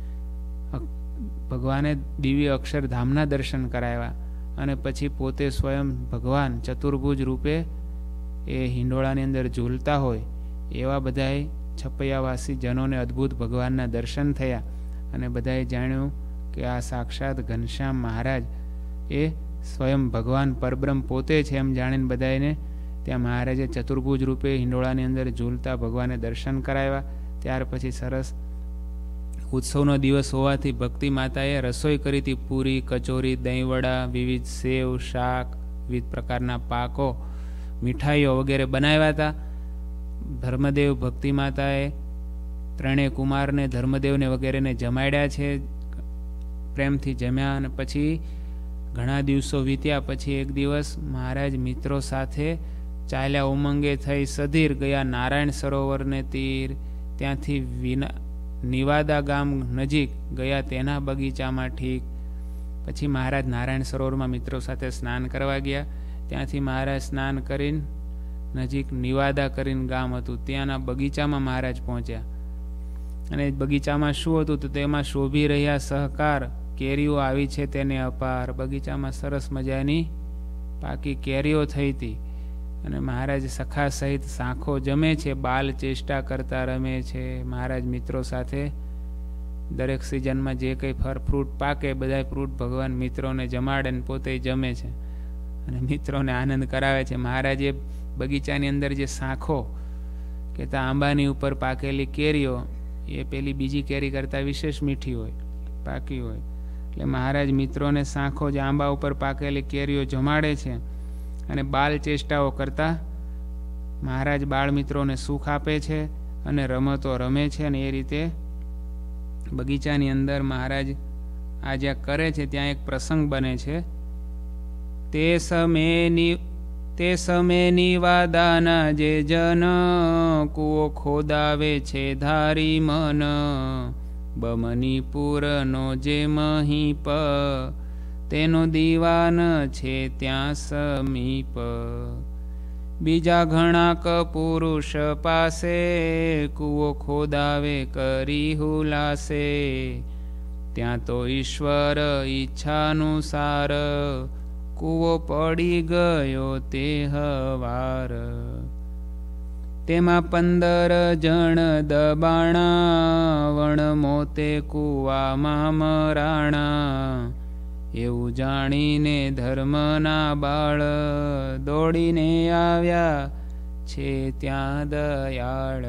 ભગવાને દિવ્ય અક્ષરધામના દર્શન કરાવ્યા. અને પછી પોતે સ્વયં ભગવાન ચતુર્ભુજ રૂપે એ હિંડોળાની અંદર ઝૂલતા હોય એવા બધાએ છપૈયાવાસી જનોને અદ્ભુત ભગવાનના દર્શન થયા. અને બધાએ જાણ્યું કે આ સાક્ષાત ઘનશ્યામ મહારાજ એ સ્વયં ભગવાન પરબ્રહ્મ પોતે છે એમ જાણીને બધાને ત્યાં મહારાજે ચતુર્ભુજ રૂપે હિંડોળાની અંદર ઝૂલતા ભગવાને દર્શન કરાવ્યા. ત્યાર પછી સરસ ઉત્સવનો દિવસ હોવાથી ભક્તિ માતાએ રસોઈ કરી હતી. પૂરી કચોરી દહીં વડા વિવિધ સેવ શાક વિવિધ પ્રકારના પાકો મીઠાઈઓ વગેરે બનાવ્યા હતા. ધર્મદેવ ભક્તિ માતાએ ત્રણેય કુમારને ધર્મદેવને વગેરેને જમાડ્યા છે. પ્રેમથી જમ્યા. અને પછી ઘણા દિવસો વીત્યા પછી એક દિવસ મહારાજ મિત્રો સાથે ચાલ્યા ઉમંગે થઈ સધીર ગયા નારાયણ સરોવરને તીર. ત્યાંથી વિના નિવાદા ગામ નજીક ગયા તેના બગીચામાં ઠીક. પછી મહારાજ નારાયણ સરોવરમાં મિત્રો સાથે સ્નાન કરવા ગયા. ત્યાંથી મહારાજ સ્નાન કરીને નજીક નિવાદા કરીને ગામ હતું. ત્યાંના બગીચામાં મહારાજ પહોંચ્યા અને બગીચામાં શું હતું તો તેમાં શોભી રહ્યા સહકાર કેરીઓ આવી છે તેને અપાર. બગીચામાં સરસ મજાની પાકી કેરીઓ થઈ હતી અને મહારાજ સખા સહિત સાંખો જમે છે, બાલ ચેષ્ટા કરતા રમે છે. મહારાજ મિત્રો સાથે દરેક સિઝનમાં જે કંઈ ફળ ફ્રૂટ પાકે બધા ફ્રૂટ ભગવાન મિત્રોને જમાડે ને પોતે જમે છે અને મિત્રોને આનંદ કરાવે છે. મહારાજે બગીચાની અંદર જે સાંખો કે ત્યાં આંબાની ઉપર પાકેલી કેરીઓ એ પેલી બીજી કેરી કરતાં વિશેષ મીઠી હોય, પાકી હોય. એટલે મહારાજ મિત્રોને સાંખો જે આંબા ઉપર પાકેલી કેરીઓ જમાડે છે અને બાલ ચેષ્ટાઓ કરતા મહારાજ બાળ મિત્રોને સુખ આપે છે અને રમતો રમે છે. અને એ રીતે બગીચાની અંદર મહારાજ આ જ્યાં કરે છે ત્યાં એક પ્રસંગ બને છે. તે સમયની તે સમય નિવાદાના જે જન કૂવો ખોદાવે છે ધારી મન, બમનીપુરનો જે મહીપ તેનો દીવાન છે ત્યાં સમીપ. બીજા ઘણા કપુરુષ પાસે કૂવો ખોદાવે કરી હુલાસે, ત્યાં તો ઈશ્વર ઈચ્છાનુસાર કૂવો પડી ગયો તે હવાર. તેમાં પંદર જણ દબાણા વણ મોતે કૂવામાં મરાણા. એવું જાણીને ધર્મના બાળ દોડીને આવ્યા છે ત્યાં દયાળ.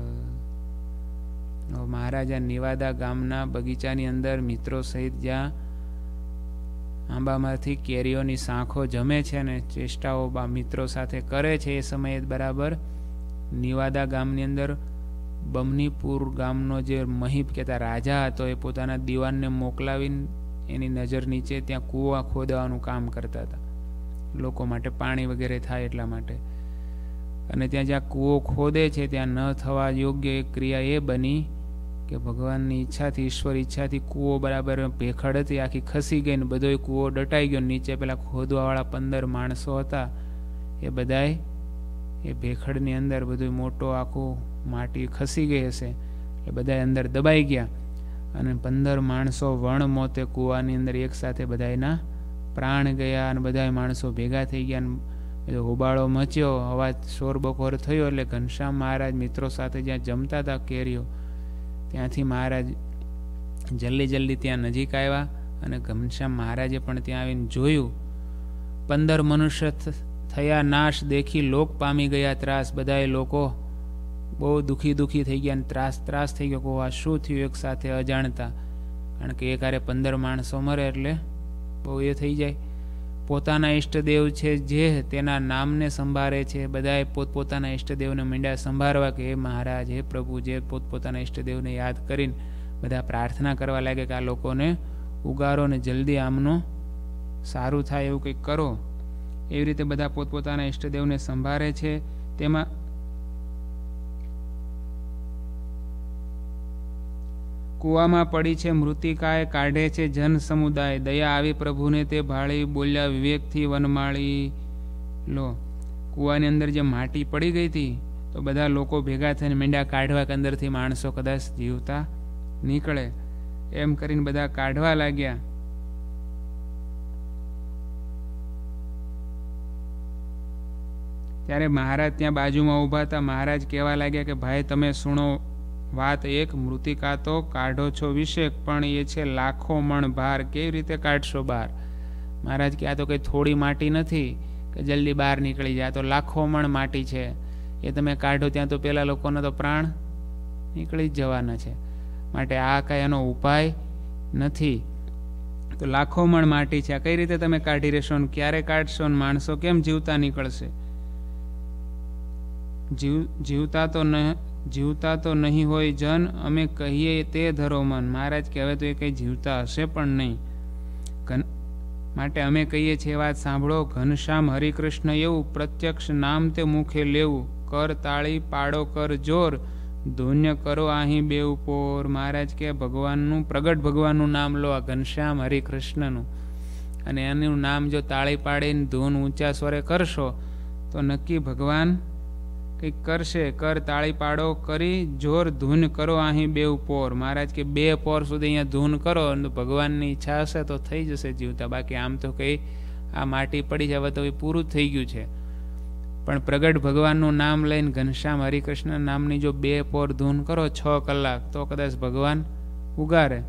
મહારાજા નિવાદા ગામના બગીચાની અંદર મિત્રો સહિત જ્યાં આંબામાંથી કેરીઓની સાંખો જમે છે અને ચેષ્ટાઓ મિત્રો સાથે કરે છે એ સમયે બરાબર નિવાદા ગામની અંદર બમનીપુર ગામનો જે મહીપ કહેતા રાજા હતો એ પોતાના દીવાનને મોકલાવીને એની નજર નીચે ત્યાં કૂવા ખોદવાનું કામ કરતા હતા, લોકો માટે પાણી વગેરે થાય એટલા માટે. અને ત્યાં જ્યાં કૂવો ખોદે છે ત્યાં ન થવા યોગ્ય એક ક્રિયા એ બની કે ભગવાનની ઈચ્છાથી, ઈશ્વર ઈચ્છાથી કૂવો બરાબર ભેખડ હતી આખી ખસી ગઈ ને બધો કૂવો ડટાઈ ગયો. નીચે પેલા ખોદવાવાળા પંદર માણસો હતા એ બધાય એ ભેખડની અંદર બધું મોટો આખું માટી ખસી ગઈ હશે એટલે બધા અંદર દબાઈ ગયા અને પંદર માણસો વણ મોતે કૂવાની અંદર એક સાથે બધાના પ્રાણ ગયા અને બધા માણસો ભેગા થઈ ગયા અને બધો હોબાળો મચ્યો, અવાજ શોર બકોર થયો. એટલે ઘનશ્યામ મહારાજ મિત્રો સાથે જ્યાં જમતા હતા કેરીઓ ત્યાંથી મહારાજ જલ્દી જલ્દી ત્યાં નજીક આવ્યા અને ઘનશ્યામ મહારાજે પણ ત્યાં આવીને જોયું. પંદર મનુષ્ય થયા નાશ દેખી લોક પામી ગયા ત્રાસ. બધાએ લોકો બહુ દુઃખી દુઃખી થઈ ગયા અને ત્રાસ ત્રાસ થઈ ગયો. આ શું થયું એક સાથે અજાણતા, કારણ કે એક હારે પંદર માણસો મરે એટલે બહુ એ થઈ જાય. પોતાના ઈષ્ટદેવ છે જે તેના નામને સંભાળે છે. બધાએ પોતપોતાના ઈષ્ટદેવને મીંડા સંભાળવા કે હે મહારાજ, હે પ્રભુ, જે પોતપોતાના ઈષ્ટદેવને યાદ કરીને બધા પ્રાર્થના કરવા લાગે કે આ લોકોને ઉગારો ને જલ્દી આમનું સારું થાય એવું કંઈક કરો. એવી રીતે બધા પોતપોતાના ઈષ્ટદેવને સંભાળે છે. તેમાં કૂવામાં પડી છે મૃતિકાએ કાઢે છે જન સમુદાય. દયા આવી પ્રભુને તે ભાળી બોલ્યા વિવેકથી વનમાળી લો. કૂવાની અંદર જે માટી પડી ગઈ હતી તો બધા લોકો ભેગા થઈને મીંડા કાઢવા કે અંદરથી માણસો કદાચ જીવતા નીકળે એમ કરીને બધા કાઢવા લાગ્યા. ત્યારે મહારાજ ત્યાં બાજુમાં ઊભા હતા. મહારાજ કહેવા લાગ્યા કે ભાઈ તમે સુણો વાત. એક મૃતિકા તો કાઢો છો વિશેક, પણ એ છે લાખો મણ ભાર. કેવી રીતે કાઢશો બહાર? મહારાજ કે આ તો કંઈ થોડી માટી નથી કે જલ્દી બહાર નીકળી જાય, તો લાખો મણ માટી છે. એ તમે કાઢો ત્યાં તો પેલા લોકોના તો પ્રાણ નીકળી જ જવાના છે. માટે આ કાંઈ એનો ઉપાય નથી. તો લાખો મણ માટી છે, આ કઈ રીતે તમે કાઢી રહેશો ને ક્યારે કાઢશો ને માણસો કેમ જીવતા નીકળશે? જીવ જીવતા તો ન જીવતા તો નહીં હોય જન, અમે કહીએ તે ધરો મન. મહારાજ કે હવે તો એ કંઈ જીવતા હશે પણ નહીં, માટે અમે કહીએ છીએ વાત સાંભળો. ઘનશ્યામ હરિકૃષ્ણ એવું પ્રત્યક્ષ નામ તે મુખે લેવું. કર તાળી પાડો કર જોર, ધુન્ય કરો અહીં બેઉ પોર. મહારાજ કે ભગવાનનું પ્રગટ ભગવાનનું નામ લો, આ ઘનશ્યામ હરિકૃષ્ણનું, અને એનું નામ જો તાળી પાડીને ધૂન ઊંચા સ્વરે કરશો તો નક્કી ભગવાન કંઈક કરશે. કર તાળી પાડો કરી જોર ધૂન કરો અહીં બેઉ પોર. મહારાજ કે બે પોર સુધી અહીંયા ધૂન કરો, ભગવાનની ઈચ્છા હશે તો થઈ જશે જીવતા. બાકી આમ તો કંઈ આ માટી પડી જાય તો એ પૂરું થઈ ગયું છે. પણ પ્રગટ ભગવાનનું નામ લઈને ઘનશ્યામ હરિકૃષ્ણ નામની જો બે પોર ધૂન કરો છ કલાક તો કદાચ ભગવાન ઉગારે.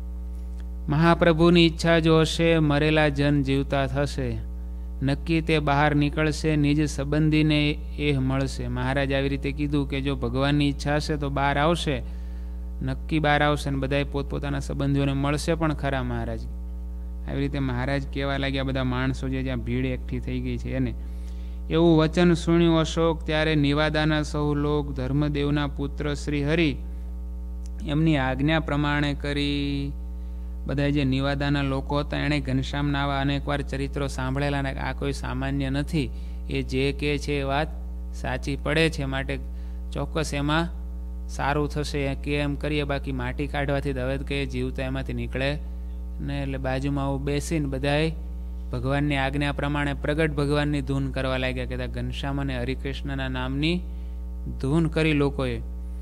મહાપ્રભુની ઈચ્છા જો હશે મરેલા જન જીવતા થશે. નક્કી તે બહાર નીકળશે નિજ સંબંધીને એ મળશે. મહારાજ આવી રીતે કીધું કે જો ભગવાનની ઈચ્છા હશે તો બહાર આવશે, નક્કી બહાર આવશે ને બધા પોતપોતાના સંબંધીઓને મળશે પણ ખરા. મહારાજ આવી રીતે મહારાજ કહેવા લાગ્યા બધા માણસો જે જ્યાં ભીડ એકઠી થઈ ગઈ છે એને. એવું વચન સુણ્યું અશોક ત્યારે નિવાદાના સૌ લોક ધર્મદેવના પુત્ર શ્રી હરિ એમની આજ્ઞા પ્રમાણે કરી. બધા જે નિવાદાના લોકો હતા એણે ઘનશ્યામના આવા અનેકવાર ચરિત્રો સાંભળેલા ને આ કોઈ સામાન્ય નથી, એ જે કે છે એ વાત સાચી પડે છે, માટે ચોક્કસ એમાં સારું થશે કે એમ કરીએ. બાકી માટી કાઢવાથી હવે કે જીવતા એમાંથી નીકળે ને. એટલે બાજુમાં આવું બેસીને બધાએ ભગવાનની આજ્ઞા પ્રમાણે પ્રગટ ભગવાનની ધૂન કરવા લાગ્યા. કહેતા ઘનશ્યામ અને હરિકૃષ્ણના નામની ધૂન કરી લોકોએ.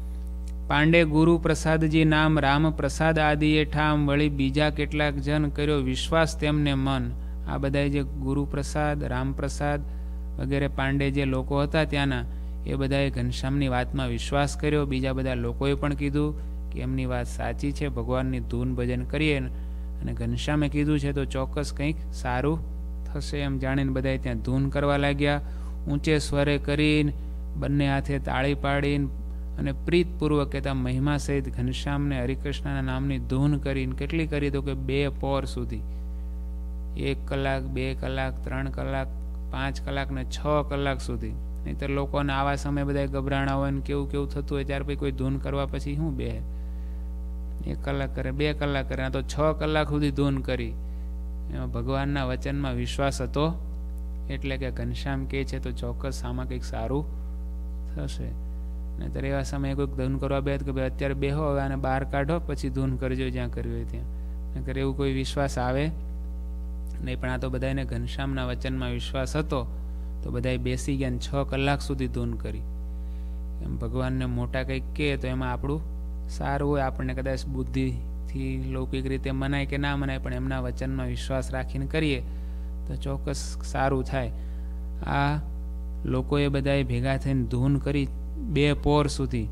પાંડે ગુરુ પ્રસાદજી નામ રામ પ્રસાદ આદિએ ઠામ વળી બીજા કેટલાક જન કર્યો વિશ્વાસ તેમને મન. આ બધા જે ગુરુ પ્રસાદ રામપ્રસાદ વગેરે પાંડે જે લોકો હતા ત્યાંના એ બધાએ ઘનશ્યામની વાતમાં વિશ્વાસ કર્યો. બીજા બધા લોકોએ પણ કીધું કે એમની વાત સાચી છે, ભગવાનની ધૂન ભજન કરીએ અને ઘનશ્યામે કીધું છે તો ચોક્કસ કંઈક સારું થશે એમ જાણીને બધા ત્યાં ધૂન કરવા લાગ્યા. ઊંચે સ્વરે કરીને બંને હાથે તાળી પાડીને અને પ્રીતપૂર્વક કહેતા મહિમા સહિત ઘનશ્યામને હરિકૃષ્ણના નામની ધૂન કરીને કેટલી કરી તો કે બે પોર સુધી, એક કલાક બે કલાક ત્રણ કલાક પાંચ કલાક ને છ કલાક સુધી. નહીતર લોકોને આવા સમય બધા ગભરાણા હોય ને કેવું કેવું થતું હોય ત્યાર પછી કોઈ ધૂન કરવા પછી શું બે એક કલાક કરે બે કલાક કરે, આ તો છ કલાક સુધી ધૂન કરી. એમાં ભગવાનના વચનમાં વિશ્વાસ હતો એટલે કે ઘનશ્યામ કહે છે તો ચોક્કસ આમાં કંઈક સારું થશે. નહીતર એવા સમયે કોઈક ધૂન કરવા બે કે ભાઈ અત્યારે બેહો હવે આને બહાર કાઢો પછી ધૂન કરજો જ્યાં કર્યું હોય ત્યાં. નહીતર એવું કોઈ વિશ્વાસ આવે નહીં. પણ આ તો બધાને ઘનશ્યામના વચનમાં વિશ્વાસ હતો તો બધાએ બેસી ગયા છ કલાક સુધી ધૂન કરી. એમ ભગવાનને મોટા કંઈક કહે તો એમાં આપણું સારું હોય. આપણને કદાચ બુદ્ધિથી લૌકિક રીતે મનાય કે ના મનાય પણ એમના વચનમાં વિશ્વાસ રાખીને કરીએ તો ચોક્કસ સારું થાય. આ લોકોએ બધાએ ભેગા થઈને ધૂન કરી બે પોર સુધી.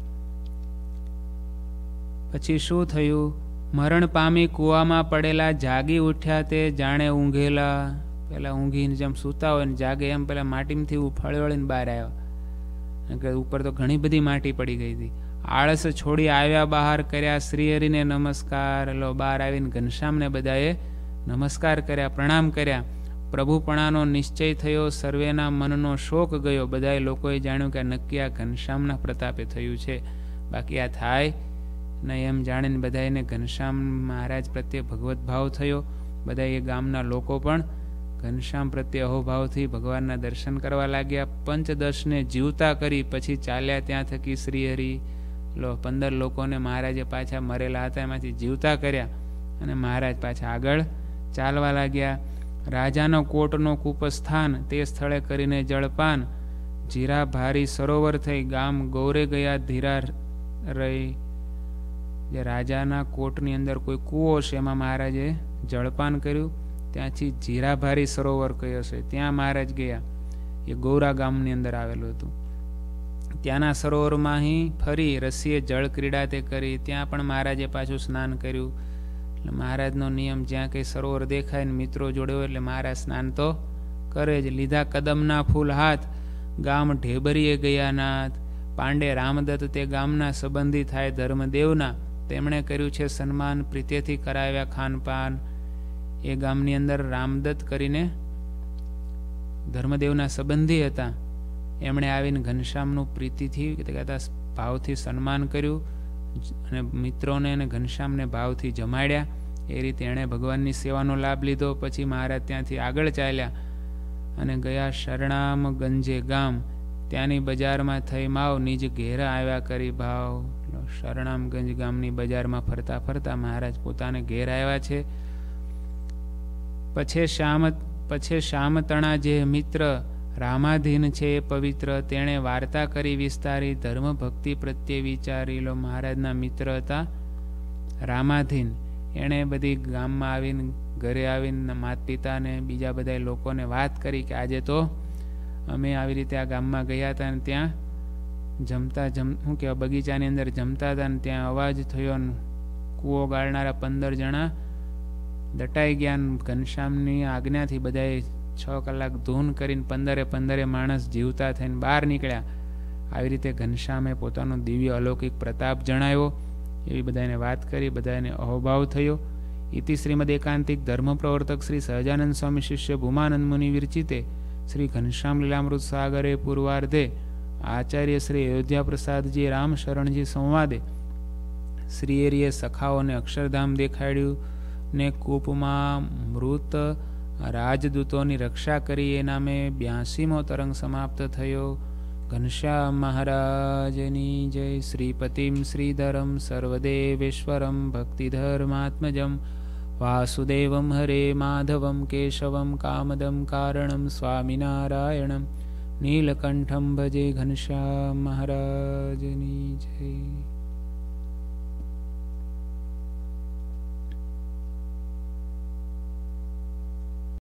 પછી શું થયું? મરણ પામી કૂવામાં પડેલા જાગી ઉઠ્યા તે જાણે ઊંઘેલા. પેલા ઊંઘીને જેમ સૂતા હોય ને જાગે એમ પેલા માટીમાંથી ઉફાળી વળીને બહાર આવ્યા. ઉપર તો ઘણી બધી માટી પડી ગઈ હતી. આળસ છોડી આવ્યા બહાર કર્યા શ્રીહરિને નમસ્કાર. લો બહાર આવીને ઘનશ્યામને બધાએ નમસ્કાર કર્યા, પ્રણામ કર્યા. પ્રભુપણાનો નિશ્ચય થયો, સર્વેના મનનો શોક ગયો. બધા લોકોએ જાણ્યું કે નક્કી આ ઘનશ્યામના પ્રતાપે થયું છે, બાકી આ થાય નહીં એમ જાણીને બધાને ઘનશ્યામ મહારાજ પ્રત્યે ભગવત ભાવ થયો. બધા એ ગામના લોકો પણ ઘનશ્યામ પ્રત્યે અહોભાવથી ભગવાનના દર્શન કરવા લાગ્યા. પંચદશને જીવતા કરી પછી ચાલ્યા ત્યાં થકી શ્રીહરિ. લો પંદર લોકોને મહારાજે પાછા મરેલા હતા એમાંથી જીવતા કર્યા અને મહારાજ પાછા આગળ ચાલવા લાગ્યા. રાજાનો કોટનો કૂપસ્થાન તે સ્થળે કરીને જળપાન. જીરા ભારી સરોવર થઈ ગામ ગૌરે ગયા ધીરા રહી. જે રાજાના કોટની અંદર કોઈ કૂવો છે એમાં મહારાજે જળપાન કર્યું. ત્યાંથી જીરાભારી સરોવર કયો છે ત્યાં મહારાજ ગયા. એ ગૌરા ગામની અંદર આવેલું હતું. ત્યાંના સરોવરમાં અહીં ફરી રસીએ જળ ક્રીડા તે કરી. ત્યાં પણ મહારાજે પાછું સ્નાન કર્યું. એટલે મહારાજનો નિયમ જ્યાં કંઈ સરોવર દેખાય ને મિત્રો જોડે હોય એટલે મહારાજ સ્નાન તો કરે જ. લીધા કદમના ફૂલ હાથ ગામ ઢેબરીએ ગયા નાથ. પાંડે રામદત્ત તે ગામના સંબંધી થાય ધર્મદેવના. તેમણે કર્યું છે સન્માન, પ્રીતિથી કરાવ્યા ખાનપાન. એ ગામની અંદર રામદત્ત કરીને ધર્મદેવના સંબંધી હતા. એમણે આવીને ઘનશ્યામનું પ્રીતિથી કહેતા ભાવથી સન્માન કર્યું અને મિત્રોને અને ઘનશ્યામને ભાવથી જમાડ્યા. એ રીતે એણે ભગવાનની સેવાનો લાભ લીધો. પછી મહારાજ ત્યાંથી આગળ ચાલ્યા અને ગયા શરણામ ગંજે ગામ. ત્યાંની બજારમાં થઈ માવ નિજ ઘેરા આવ્યા કરી ભાવ. શરણામગંજ ગામની બજારમાં ફરતા ફરતા મહારાજ પોતાને ઘેર આવ્યા છે. પછી શ્યામ પછી શ્યામતણા જે મિત્ર રામાધીન છે એ પવિત્ર, તેણે વાર્તા કરી વિસ્તારી, ધર્મ ભક્તિ પ્રત્યે વિચારી. લો મહારાજના મિત્ર હતા રામાધીન. એણે બધી ગામમાં આવીને ઘરે આવીને માત પિતાને બીજા બધા લોકોને વાત કરી કે આજે તો અમે આવી રીતે આ ગામમાં ગયા હતા અને ત્યાં જમતા જમ શું કહેવાય બગીચાની અંદર જમતા હતા ને ત્યાં અવાજ થયો ને કૂવો ગાળનારા પંદર જણા દટાઈ ગયા. ઘનશ્યામની આજ્ઞાથી બધાએ છ કલાક ધૂન કરીને પંદરે પંદરે માણસ જીવતા થઈને બહાર નીકળ્યા. આવી રીતે ઘનશ્યામે પોતાનો દિવ્ય અલૌકિક પ્રતાપ જણાવ્યો. એવી બધાને વાત કરી, બધાને અહોભાવ થયો. ઇતિ શ્રીમદ એકાંતિક ધર્મ પ્રવર્તક શ્રી સહજાનંદ સ્વામી શિષ્ય ભૂમાનંદ મુનિ વિરચિતે શ્રી ઘનશ્યામ લીલામૃત સાગરે પૂર્વાર્ધે આચાર્ય શ્રી અયોધ્યા પ્રસાદજી રામ શરણજી સંવાદે શ્રીએરીએ સખાઓને અક્ષરધામ દેખાડ્યું ને કૂપમાં મૃત રાજદૂતોની રક્ષા કરી એ નામે બ્યાસીમો તરંગ સમાપ્ત થયો. ઘનશ્યામ મહારાજની જય. શ્રીપતિમ શ્રીધરમ સર્વદેવેશ્વરમ ભક્તિધર્માત્મજમ વાસુદેવમ હરે માધવમ કેશવમ કામદમ કારણમ સ્વામિનારાયણમ નીલકંઠમ ભજે. ઘનશ્યામ મહારાજની જય.